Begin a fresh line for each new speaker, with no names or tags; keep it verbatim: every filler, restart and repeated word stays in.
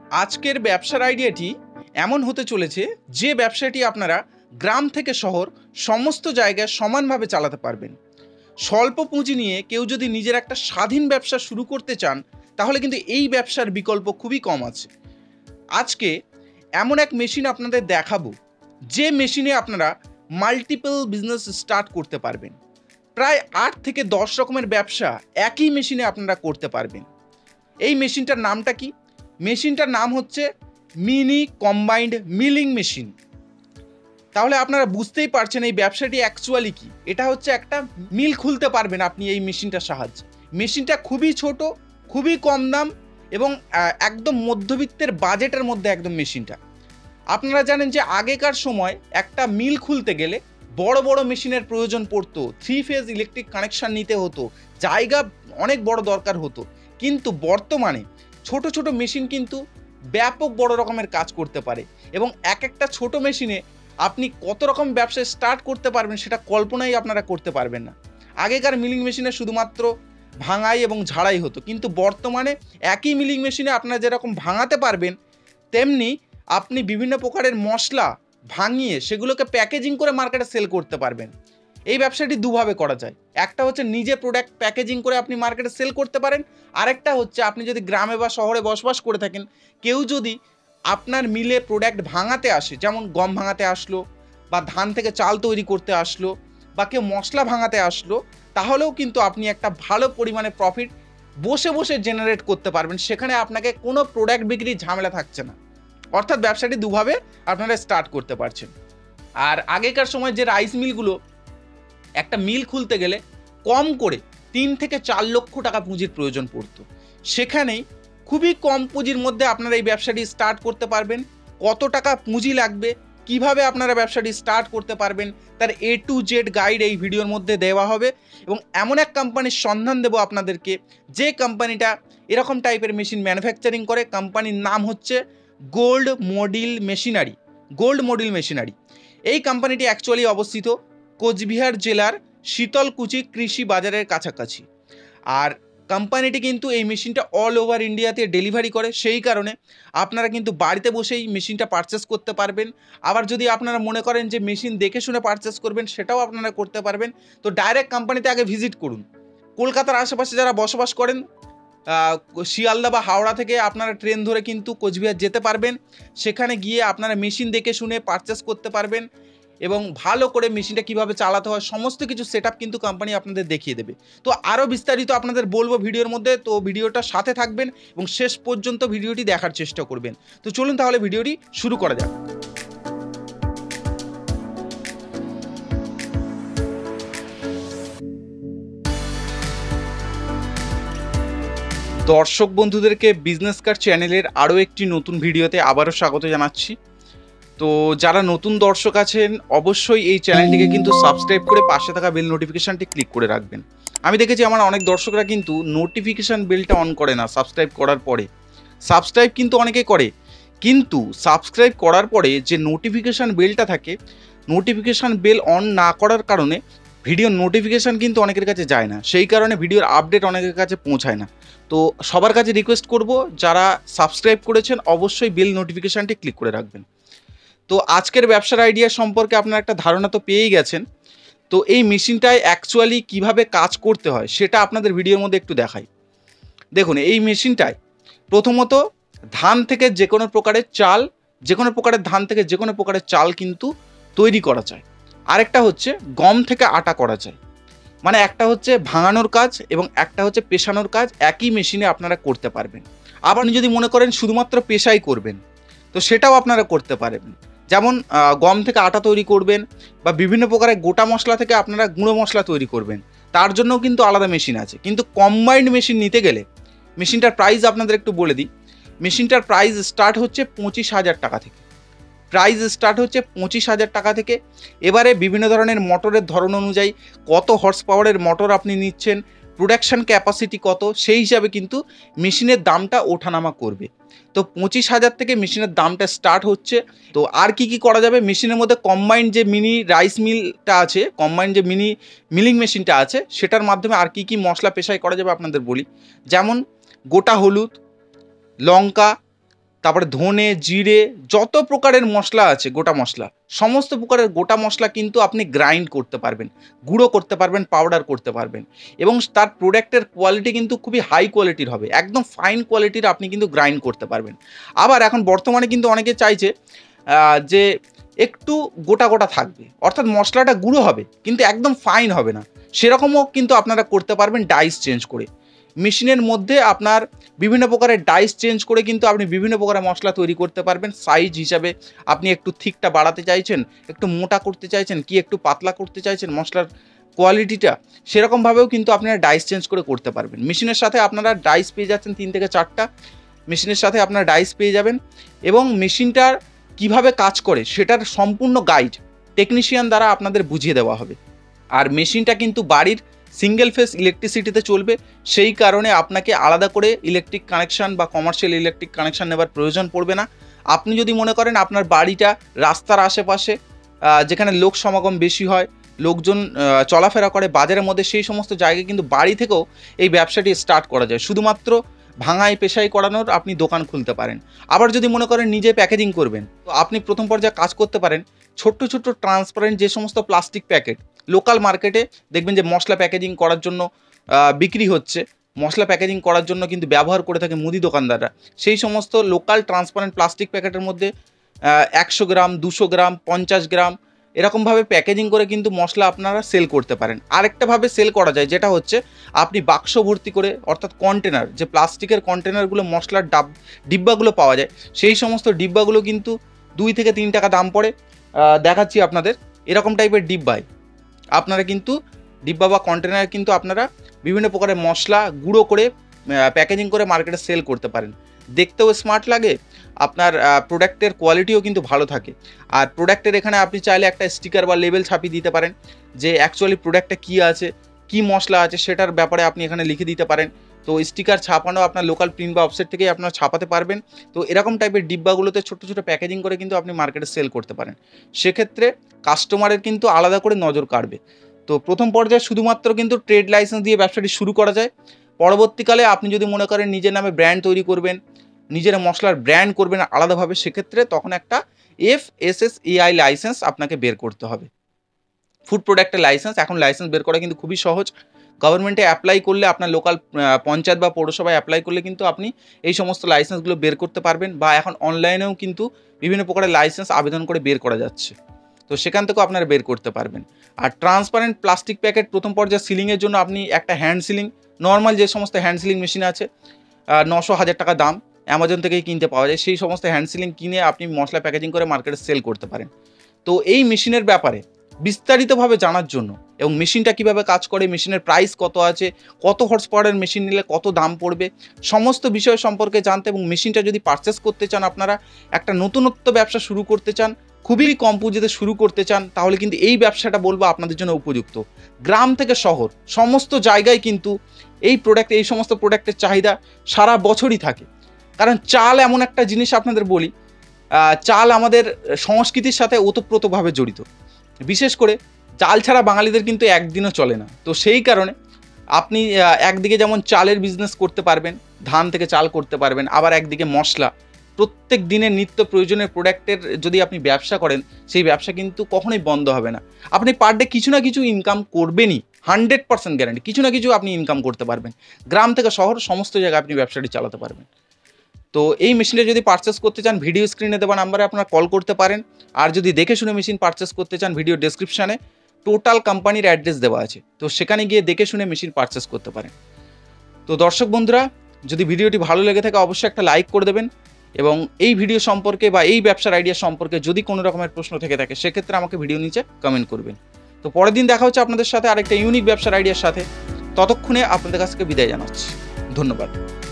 আজকের ব্যবসার আইডিয়াটি এমন হতে চলেছে যে ব্যবসাটি আপনারা গ্রাম থেকে শহর সমস্ত জায়গায় সমানভাবে চালাতে পারবেন। স্বল্প পুঁজি নিয়ে কেউ যদি নিজের একটা স্বাধীন ব্যবসা শুরু করতে চান তাহলে কিন্তু এই ব্যবসার বিকল্প খুবই কম আছে। আজকে এমন এক মেশিন আপনাদের দেখাবো যে মেশিনে আপনারা মাল্টিপল বিজনেস স্টার্ট করতে পারবেন। প্রায় আট থেকে দশ রকমের ব্যবসা একই মেশিনে আপনারা করতে পারবেন। এই মেশিনটার নামটা কি? মেশিনটার নাম হচ্ছে মিনি কম্বাইন্ড মিলিং মেশিন। তাহলে আপনারা বুঝতেই পারছেন এই ব্যবসাটি অ্যাকচুয়ালি কি। এটা হচ্ছে একটা মিল খুলতে পারবেন আপনি এই মেশিনটার সাহায্যে। মেশিনটা খুবই ছোট, খুবই কম দাম এবং একদম মধ্যবিত্তের বাজেটের মধ্যে একদম মেশিনটা। আপনারা জানেন যে আগেকার সময় একটা মিল খুলতে গেলে বড় বড় মেশিনের প্রয়োজন পড়তো, থ্রি ফেজ ইলেকট্রিক কানেকশন নিতে হতো, জায়গা অনেক বড় দরকার হতো। কিন্তু বর্তমানে ছোট ছোট মেশিন কিন্তু ব্যাপক বড় রকমের কাজ করতে পারে এবং এক একটা ছোট মেশিনে আপনি কত রকম ব্যবসা স্টার্ট করতে পারবেন সেটা কল্পনাই আপনারা করতে পারবেন না। আগেকার মিলিং মেশিনে শুধুমাত্র ভাঙাই এবং ঝাড়াই হতো, কিন্তু বর্তমানে একই মিলিং মেশিনে আপনারা যেরকম ভাঙাতে পারবেন তেমনি আপনি বিভিন্ন প্রকারের মশলা ভাঙিয়ে সেগুলোকে প্যাকেজিং করে মার্কেটে সেল করতে পারবেন। এই ব্যবসাটি দুভাবে করা যায়। একটা হচ্ছে নিজে প্রোডাক্ট প্যাকেজিং করে আপনি মার্কেটে সেল করতে পারেন, আরেকটা হচ্ছে আপনি যদি গ্রামে বা শহরে বসবাস করে থাকেন, কেউ যদি আপনার মিলে প্রোডাক্ট ভাঙাতে আসে, যেমন গম ভাঙাতে আসলো বা ধান থেকে চাল তৈরি করতে আসলো বা কেউ মশলা ভাঙাতে আসলো, তাহলেও কিন্তু আপনি একটা ভালো পরিমাণে প্রফিট বসে বসে জেনারেট করতে পারবেন। সেখানে আপনাকে কোনো প্রোডাক্ট বিক্রির ঝামেলা থাকছে না। অর্থাৎ ব্যবসাটি দুভাবে আপনারা স্টার্ট করতে পারছেন। আর আগেকার সময় যে রাইস মিলগুলো, একটা মিল খুলতে গেলে কম করে তিন থেকে চার লক্ষ টাকা পুঁজির প্রয়োজন পড়তো। সেখানেই খুবই কম পুঁজির মধ্যে আপনারা এই ব্যবসাটি স্টার্ট করতে পারবেন। কত টাকা পুঁজি লাগবে, কিভাবে আপনারা ব্যবসাটি স্টার্ট করতে পারবেন, তার এ টু জেড গাইড এই ভিডিওর মধ্যে দেওয়া হবে এবং এমন এক কোম্পানির সন্ধান দেব আপনাদেরকে যে কোম্পানিটা এরকম টাইপের মেশিন ম্যানুফ্যাকচারিং করে। কোম্পানির নাম হচ্ছে gold medal machinery. Gold medal machinery এই কোম্পানিটি অ্যাকচুয়ালি অবস্থিত কোচবিহার জেলার শীতলকুচি কৃষি বাজারের কাছাকাছি। আর কোম্পানিটি কিন্তু এই মেশিনটা অল ওভার ইন্ডিয়াতে ডেলিভারি করে, সেই কারণে আপনারা কিন্তু বাড়িতে বসেই মেশিনটা পারচেস করতে পারবেন। আবার যদি আপনারা মনে করেন যে মেশিন দেখে শুনে পারচেস করবেন, সেটাও আপনারা করতে পারবেন। তো ডাইরেক্ট কোম্পানিতে আগে ভিজিট করুন। কলকাতার আশেপাশে যারা বসবাস করেন, শিয়ালদা বা হাওড়া থেকে আপনারা ট্রেন ধরে কিন্তু কোচবিহার যেতে পারবেন। সেখানে গিয়ে আপনারা মেশিন দেখে শুনে পারচেস করতে পারবেন এবং ভালো করে মেশিনটা কীভাবে চালাতে হয় সমস্ত কিছু সেট আপ কিন্তু কোম্পানি আপনাদের দেখিয়ে দেবে। তো আরও বিস্তারিত আপনাদের বলবো ভিডিওর মধ্যে, তো ভিডিওটা সাথে থাকবেন এবং শেষ পর্যন্ত ভিডিওটি দেখার চেষ্টা করবেন। তো চলুন তাহলে ভিডিওটি শুরু করা যাক। দর্শক বন্ধুদেরকে বিজনেস কার্ড চ্যানেলের আরও একটি নতুন ভিডিওতে আবারও স্বাগত জানাচ্ছি। তো যারা নতুন দর্শক আছেন অবশ্যই এই চ্যানেলটিকে কিন্তু সাবস্ক্রাইব করে পাশে থাকা বেল নোটিফিকেশানটি ক্লিক করে রাখবেন। আমি দেখেছি আমার অনেক দর্শকরা কিন্তু নোটিফিকেশান বেলটা অন করে না সাবস্ক্রাইব করার পরে। সাবস্ক্রাইব কিন্তু অনেকে করে, কিন্তু সাবস্ক্রাইব করার পরে যে নোটিফিকেশান বেলটা থাকে, নোটিফিকেশান বেল অন না করার কারণে ভিডিওর নোটিফিকেশান কিন্তু অনেকের কাছে যায় না, সেই কারণে ভিডিওর আপডেট অনেকের কাছে পৌঁছায় না। তো সবার কাছে রিকোয়েস্ট করব, যারা সাবস্ক্রাইব করেছেন অবশ্যই বেল নোটিফিকেশানটি ক্লিক করে রাখবেন। তো আজকের ব্যবসার আইডিয়া সম্পর্কে আপনারা একটা ধারণা তো পেয়েই গেছেন। তো এই মেশিনটায় অ্যাকচুয়ালি কিভাবে কাজ করতে হয় সেটা আপনাদের ভিডিওর মধ্যে একটু দেখাই। দেখুন, এই মেশিনটায় প্রথমত ধান থেকে যে কোনো প্রকারের চাল, যে কোনো প্রকারের ধান থেকে যে কোনো প্রকারের চাল কিন্তু তৈরি করা যায়। আরেকটা হচ্ছে গম থেকে আটা করা যায়। মানে একটা হচ্ছে ভাঙানোর কাজ এবং একটা হচ্ছে পেশানোর কাজ একই মেশিনে আপনারা করতে পারবেন। আবার যদি মনে করেন শুধুমাত্র পেশাই করবেন তো সেটাও আপনারা করতে পারবেন। যেমন গম থেকে আটা তৈরি করবেন বা বিভিন্ন প্রকারের গোটা মশলা থেকে আপনারা গুঁড়ো মশলা তৈরি করবেন, তার জন্যও কিন্তু আলাদা মেশিন আছে। কিন্তু কম্বাইন্ড মেশিন নিতে গেলে মেশিনটার প্রাইস আপনাদের একটু বলে দিই। মেশিনটার প্রাইস স্টার্ট হচ্ছে পঁচিশ হাজার টাকা থেকে। প্রাইস স্টার্ট হচ্ছে পঁচিশ হাজার টাকা থেকে। এবারে বিভিন্ন ধরনের মোটরের ধরন অনুযায়ী কত হর্স পাওয়ারের মোটর আপনি নিচ্ছেন, প্রোডাকশান ক্যাপাসিটি কত, সেই হিসাবে কিন্তু মেশিনের দামটা ওঠানামা করবে। তো পঁচিশ হাজার থেকে মেশিনের দামটা স্টার্ট হচ্ছে। তো আর কি কি করা যাবে মেশিনের মধ্যে? কম্বাইন্ড যে মিনি রাইস মিলটা আছে, কম্বাইন্ড যে মিনি মিলিং মেশিনটা আছে, সেটার মাধ্যমে আর কি কি মশলা পেশাই করা যাবে আপনাদের বলি। যেমন গোটা হলুদ, লঙ্কা, তারপরে ধনে, জিরে, যত প্রকারের মশলা আছে গোটা মশলা, সমস্ত প্রকারের গোটা মশলা কিন্তু আপনি গ্রাইন্ড করতে পারবেন, গুঁড়ো করতে পারবেন, পাউডার করতে পারবেন এবং তার প্রোডাক্টের কোয়ালিটি কিন্তু খুবই হাই কোয়ালিটির হবে, একদম ফাইন কোয়ালিটির আপনি কিন্তু গ্রাইন্ড করতে পারবেন। আবার এখন বর্তমানে কিন্তু অনেকে চাইছে যে একটু গোটা গোটা থাকবে, অর্থাৎ মশলাটা গুঁড়ো হবে কিন্তু একদম ফাইন হবে না, সেরকমও কিন্তু আপনারা করতে পারবেন ডাইস চেঞ্জ করে। মেশিনের মধ্যে আপনার বিভিন্ন প্রকারের ডাইস চেঞ্জ করে কিন্তু আপনি বিভিন্ন প্রকারের মশলা তৈরি করতে পারবেন। সাইজ হিসাবে আপনি একটু থিকটা বাড়াতে চাইছেন, একটু মোটা করতে চাইছেন, কি একটু পাতলা করতে চাইছেন মশলার কোয়ালিটিটা, সেরকমভাবেও কিন্তু আপনারা ডাইস চেঞ্জ করে করতে পারবেন। মেশিনের সাথে আপনারা ডাইস পেয়ে যাচ্ছেন তিন থেকে চারটা, মেশিনের সাথে আপনারা ডাইস পেয়ে যাবেন এবং মেশিনটার কিভাবে কাজ করে সেটার সম্পূর্ণ গাইড টেকনিশিয়ান দ্বারা আপনাদের বুঝিয়ে দেওয়া হবে। আর মেশিনটা কিন্তু বাড়ির সিঙ্গেল ফেস ইলেকট্রিসিটিতে চলবে, সেই কারণে আপনাকে আলাদা করে ইলেকট্রিক কানেকশান বা কমার্শিয়াল ইলেকট্রিক কানেকশান নেওয়ার প্রয়োজন পড়বে না। আপনি যদি মনে করেন আপনার বাড়িটা রাস্তার আশেপাশে, যেখানে লোক সমাগম বেশি হয়, লোকজন চলাফেরা করে বাজারের মধ্যে, সেই সমস্ত জায়গায় কিন্তু বাড়ি থেকেও এই ব্যবসাটি স্টার্ট করা যায়। শুধুমাত্র ভাঙাই পেশাই করানোর আপনি দোকান খুলতে পারেন। আবার যদি মনে করেন নিজে প্যাকেজিং করবেন, তো আপনি প্রথম পর্যায়ে কাজ করতে পারেন ছোট্ট ছোট্ট ট্রান্সপারেন্ট যে সমস্ত প্লাস্টিক প্যাকেট লোকাল মার্কেটে দেখবেন যে মশলা প্যাকেজিং করার জন্য বিক্রি হচ্ছে, মশলা প্যাকেজিং করার জন্য কিন্তু ব্যবহার করে থাকে মুদি দোকানদাররা। সেই সমস্ত লোকাল ট্রান্সপারেন্ট প্লাস্টিক প্যাকেটের মধ্যে একশো গ্রাম, দুশো গ্রাম, পঞ্চাশ গ্রাম এরকমভাবে প্যাকেজিং করে কিন্তু মশলা আপনারা সেল করতে পারেন। আরেকটাভাবে সেল করা যায়, যেটা হচ্ছে আপনি বাক্স ভর্তি করে, অর্থাৎ কন্টেনার, যে প্লাস্টিকের কন্টেনারগুলো মশলার ডাব ডিব্বাগুলো পাওয়া যায়, সেই সমস্ত ডিব্বাগুলো কিন্তু দুই থেকে তিন টাকা দাম পড়ে। দেখাচ্ছি আপনাদের এরকম টাইপের ডিব্বায় আপনারা কিন্তু ডিব্বা বা কন্টেনার কিন্তু আপনারা বিভিন্ন প্রকারের মশলা গুঁড়ো করে প্যাকেজিং করে মার্কেটে সেল করতে পারেন। দেখতেও স্মার্ট লাগে, আপনার প্রোডাক্টের কোয়ালিটিও কিন্তু ভালো থাকে। আর প্রোডাক্টের এখানে আপনি চাইলে একটা স্টিকার বা লেবেল ছাপিয়ে দিতে পারেন যে অ্যাকচুয়ালি প্রোডাক্টটা কী আছে, কী মশলা আছে সেটার ব্যাপারে আপনি এখানে লিখে দিতে পারেন। তো স্টিকার ছাপানো আপনার লোকাল প্রিন্ট বা অফসেট থেকেই আপনারা ছাপাতে পারবেন। তো এরকম টাইপের ডিব্বাগুলোতে ছোটো ছোটো প্যাকেজিং করে কিন্তু আপনি মার্কেটে সেল করতে পারেন। সেক্ষেত্রে কাস্টমারের কিন্তু আলাদা করে নজর কাড়বে। তো প্রথম পর্যায়ে শুধুমাত্র কিন্তু ট্রেড লাইসেন্স দিয়ে ব্যবসাটি শুরু করা যায়। পরবর্তীকালে আপনি যদি মনে করেন নিজের নামে ব্র্যান্ড তৈরি করবেন, নিজের মশলার ব্র্যান্ড করবেন আলাদাভাবে, সেক্ষেত্রে তখন একটা F S S A I licence আপনাকে বের করতে হবে। ফুড প্রোডাক্টের লাইসেন্স, এখন লাইসেন্স বের করা কিন্তু খুবই সহজ। গভর্নমেন্টে অ্যাপ্লাই করলে, আপনার লোকাল পঞ্চায়েত বা পৌরসভায় অ্যাপ্লাই করলে কিন্তু আপনি এই সমস্ত লাইসেন্সগুলো বের করতে পারবেন, বা এখন অনলাইনেও কিন্তু বিভিন্ন প্রকারের লাইসেন্স আবেদন করে বের করা যাচ্ছে, তো সেখান থেকেও আপনারা বের করতে পারবেন। আর ট্রান্সপারেন্ট প্লাস্টিক প্যাকেট প্রথম পর্যায়ে সিলিংয়ের জন্য আপনি একটা হ্যান্ড সিলিং, নর্মাল যে সমস্ত হ্যান্ড সিলিং মেশিন আছে নশো হাজার টাকা দাম, অ্যামাজন থেকেই কিনতে পাওয়া যায়, সেই সমস্ত হ্যান্ড সিলিং কিনে আপনি মশলা প্যাকেজিং করে মার্কেটে সেল করতে পারেন। তো এই মেশিনের ব্যাপারে বিস্তারিতভাবে জানার জন্য এবং মেশিনটা কিভাবে কাজ করে, মেশিনের প্রাইস কত আছে, কত হর্স পাওয়ারের মেশিন নিলে কত দাম পড়বে, সমস্ত বিষয় সম্পর্কে জানতে এবং মেশিনটা যদি পারচেস করতে চান, আপনারা একটা নতুনত্ব ব্যবসা শুরু করতে চান, খুবই কম পুঁজিতে শুরু করতে চান, তাহলে কিন্তু এই ব্যবসাটা বলবো আপনাদের জন্য উপযুক্ত। গ্রাম থেকে শহর সমস্ত জায়গায় কিন্তু এই প্রোডাক্ট, এই সমস্ত প্রোডাক্টের চাহিদা সারা বছরই থাকে। কারণ চাল এমন একটা জিনিস, আপনাদের বলি, চাল আমাদের সংস্কৃতির সাথে ওতপ্রোতভাবে জড়িত। বিশেষ করে চাল ছাড়া বাঙালিদের কিন্তু একদিনও চলে না। তো সেই কারণে আপনি একদিকে যেমন চালের বিজনেস করতে পারবেন, ধান থেকে চাল করতে পারবেন, আবার একদিকে মশলা, প্রত্যেক দিনের নিত্য প্রয়োজনীয় প্রোডাক্টের যদি আপনি ব্যবসা করেন, সেই ব্যবসা কিন্তু কখনোই বন্ধ হবে না। আপনি পার ডে কিছু না কিছু ইনকাম করবেনই, হান্ড্রেড পার্সেন্ট গ্যারান্টি, কিছু না কিছু আপনি ইনকাম করতে পারবেন। গ্রাম থেকে শহর সমস্ত জায়গায় আপনি ব্যবসাটি চালাতে পারবেন। তো এই মেশিনটা যদি পারচেস করতে চান, ভিডিও স্ক্রিনে দেওয়া নাম্বারে আপনারা কল করতে পারেন। আর যদি দেখে শুনে মেশিন পারচেস করতে চান, ভিডিও ডেসক্রিপশানে টোটাল কোম্পানির অ্যাড্রেস দেওয়া আছে, তো সেখানে গিয়ে দেখে শুনে মেশিন পারচেস করতে পারেন। তো দর্শক বন্ধুরা, যদি ভিডিওটি ভালো লেগে থাকে অবশ্যই একটা লাইক করে দেবেন, এবং এই ভিডিও সম্পর্কে বা এই ব্যবসার আইডিয়া সম্পর্কে যদি কোনো রকমের প্রশ্ন থেকে থাকে সেক্ষেত্রে আমাকে ভিডিও নিচে কমেন্ট করবেন। তো পরের দিন দেখা হচ্ছে আপনাদের সাথে আরেকটা ইউনিক ব্যবসার আইডিয়ার সাথে। ততক্ষণে আপনাদের কাছ থেকে বিদায় জানাচ্ছি। ধন্যবাদ।